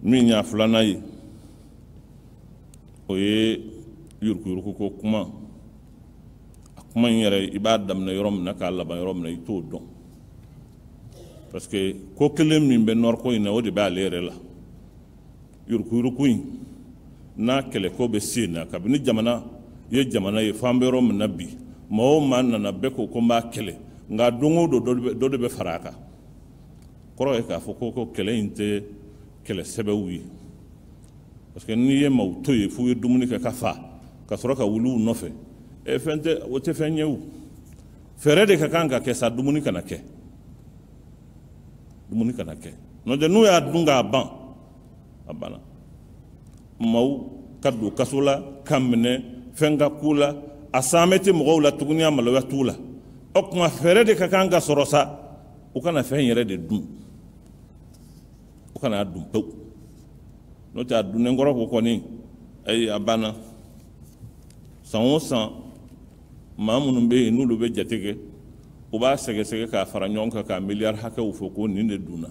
min y'a filanan ye o ye yuruku ko kuma a kuma in yɛrɛ i b'a daminɛ yɔrɔ min na k'a laban yɔrɔ min na i t'o dɔn parce que ko kelen min bɛ nɔriko in na o de b'ale yɛrɛ la yuruku in n'a kɛlɛko bɛ sen na kabini jamana ye jamana ye f'an bɛ yɔrɔ min na bi maa o maa nana bɛɛ ko n b'a kɛlɛ nka don o don dɔ de bɛ fara a kan kɔrɔ ye k'a fɔ ko kɛlɛ in tɛ kɛlɛ sɛbɛw ye parce que n'i ye maaw to ye f'u ye dumuni kɛ ka fa ka sɔrɔ ka wuli u nɔfɛ fɛn tɛ o tɛ fɛn ɲɛ o fɛɛrɛ de ka kan ka kɛ sa dumuni kana kɛ dumuni kana kɛ n'o tɛ n'u y'a dun k'a ban a banna maaw ka don kaso la ka minɛ fɛn ka k'u la a saamɛ tɛ mɔgɔw la tuguni a maloya t'u la o tuma fɛɛrɛ de ka kan ka sɔrɔ sa u kana fɛn yɛrɛ de dun u kana a dun pewu n'o tɛ a dunnen kɔrɔ ko kɔni ayi a banna san o san maa minnu bɛ yen n'olu bɛ jate kɛ u b'a sɛgɛsɛgɛ k'a fara ɲɔgɔn kan ka miliyari hakɛw fɔ ko nin de dunna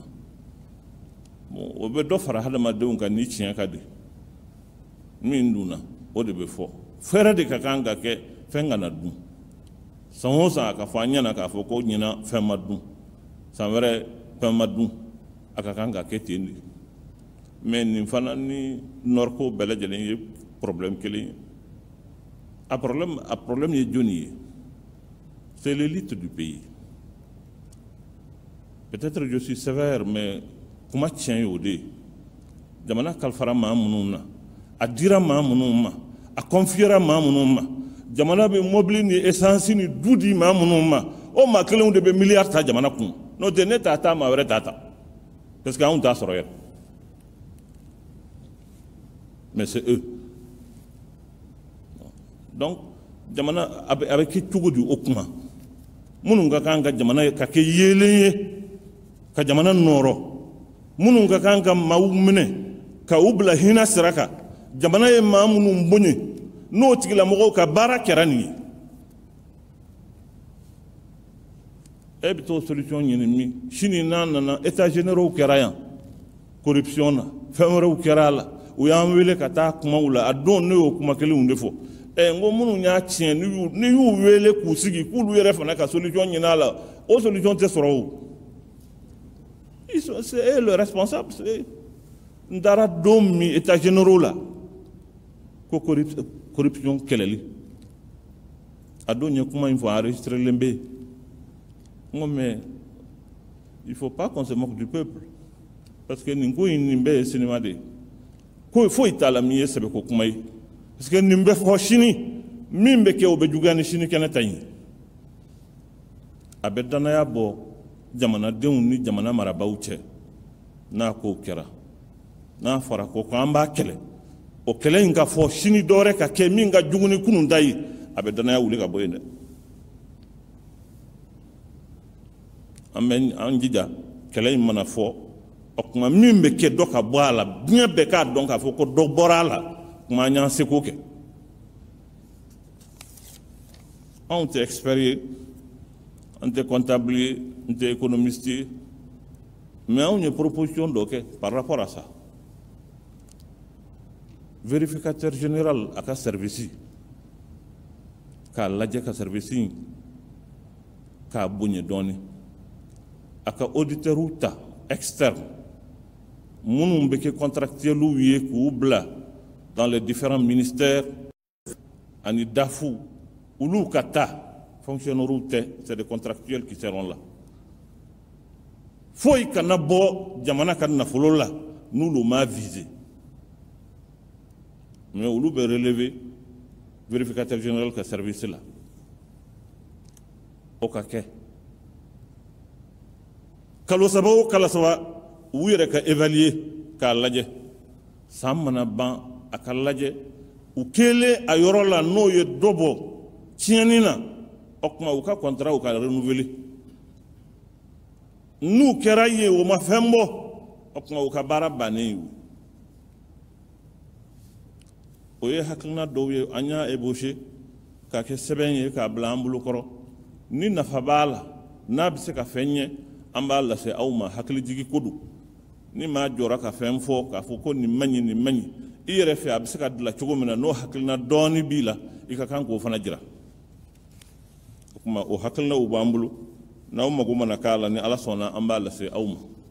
o bɛ dɔ fara hadamadenw kan ni tiɲɛ ka di min dunna o de bɛ fɔ fɛɛrɛ de ka kan ka kɛ fɛn kana dun san o san a ka fɔ an ɲɛna k'a fɔ ko ɲina fɛn ma dun san wɛrɛ fɛn ma dun a ka kan ka kɛ ten de mais nin fana ni nɔriko bɛɛ lajɛlen ye problème kelen ye a problème ye joni ye c'est l'élite du pays peut-être je suis sévère mais kuma tiɲɛ ye o de ye jamana kalifara maa minnu na a dira maa minnu ma a confiera maa minnu ma jamana bɛ mobili ni essence ni du di maa minnu ma o maa kelenw de bɛ miliyari ta jamana kun n'o tɛ ne t'a ta maa wɛrɛ t'a ta parce que anw t'a sɔrɔ yɛrɛ mais c'est eux donc jamana a bɛ kɛ cogo di o kuma minnu ka kan ka jamana ka kɛ yeelen ye ka jamana nɔrɔ minnu ka kan ka maaw minɛ ka u bila hinɛ sira kan jamana ye maa minnu bonya n'o tigilamɔgɔw ka baara kɛra nin ye e bɛ t'o solution ɲini min sini n'a nana états généraux kɛra yan corruption na fɛn wɛrɛw kɛra a la u y'an wele ka taa kumaw la a don ne y'o kuma kelenw de fɔ n ko minnu y'a tiɲɛ ni y'u wele k'u sigi k'olu yɛrɛ fana ka solution ɲini a la o solution tɛ sɔrɔ o c'est le responsable n taara don min états généraux la ko corruption kɛlɛli a don ye kuma in fɔ enregistrelen bɛ yen n ko mais il faut pas qu'on se moque du peuple parce que nin ko in nin bɛɛ ye sinima de ye ko foyi t'a la min ye sɛbɛko kuma ye parce que nin bɛ fɔ sini min bɛ kɛ o bɛ juguya ni sini kɛnɛ ta ye a bɛ danaya bɔ jamanadenw ni jamana marabaaw cɛ n'a kow kɛra n'a fɔra ko an b'a kɛlɛ o kɛlɛ in ka fɔ sini dɔwɛrɛ ka kɛ min ka jugu ni kunun ta ye a bɛ danaya wuli ka bɔ yen dɛ an bɛ an jija kɛlɛ in mana fɔ o kuma min bɛ kɛ dɔ ka bɔ a la diɲɛ bɛɛ k'a dɔn k'a fɔ ko dɔ bɔra a la kuma an y'an seko kɛ anw tɛ expert ye an tɛ comptable ye n tɛ économiste ye mais anw ye proposition dɔ kɛ par rapport à ça vérificateur général a ka service k'a lajɛ ka service k'a bonya dɔɔni a ka auditeur ta externe minnu bɛ kɛ contractuels ye k'u bila dans les différents ministères ani DAFU olu ka taa fonctionnaires tɛ c'est des contractuels qui seront là foyi kana bɔ jamana ka nafolo la n'olu m'a visé mais olu bɛ relever vérificateur général ka service la o ka kɛ kalo saba o kalo saba u yɛrɛ ka évaluer k'a lajɛ san mana ban a ka lajɛ u kelen a yɔrɔ la n'o ye dɔ bɔ tiɲɛni na o kuma u ka contrat u ka renouveler n'u kɛra yen o ma fɛn bɔ o kuma u ka baara bannen ye o ye hakilina dɔw ye an y'a ébauché k'a kɛ sɛbɛn ye k'a bila an bolokɔrɔ ni nafa b'a la n'a bɛ se ka fɛn ɲɛ an b'a lase aw ma hakilijigi ko don ni maa jɔra ka fɛn fɔ k'a fɔ ko nin man ɲi nin man ɲi i yɛrɛ fɛ a bɛ se ka dilan cogo min na n'o hakilina dɔɔni b'i la i ka kan k'o fana jira o kuma o hakilinaw b'an bolo n'aw mago mana k'a la ni Ala sɔnna an b'a lase aw ma